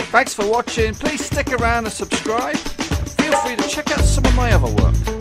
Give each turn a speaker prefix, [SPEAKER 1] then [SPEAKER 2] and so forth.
[SPEAKER 1] Thanks for watching. Please stick around and subscribe. Feel free to check out some of my other work.